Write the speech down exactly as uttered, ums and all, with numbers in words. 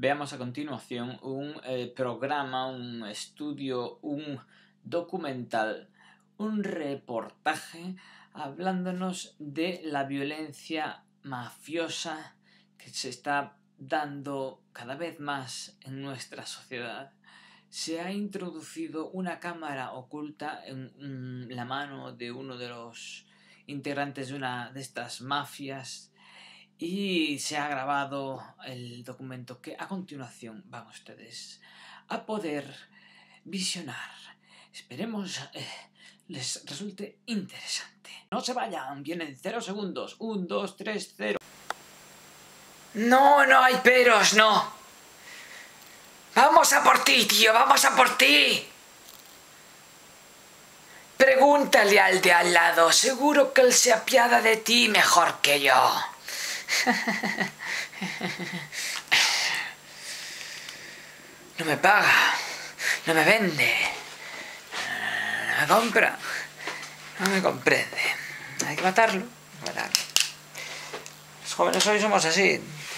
veamos a continuación un eh, programa, un estudio, un documental, un reportaje hablándonos de la violencia mafiosa que se está dando cada vez más en nuestra sociedad. Se ha introducido una cámara oculta en la mano de uno de los integrantes de una de estas mafias y se ha grabado el documento que a continuación van ustedes a poder visionar. Esperemos eh, les resulte interesante. No se vayan, vienen cero segundos. Un, dos, tres, cero. No, no hay peros, no. Vamos a por ti, tío, vamos a por ti. Pregúntale al de al lado, seguro que él se apiada de ti mejor que yo. No me paga, no me vende, no me compra, no me comprende. Hay que matarlo, hay que matarlo. Los jóvenes hoy somos así.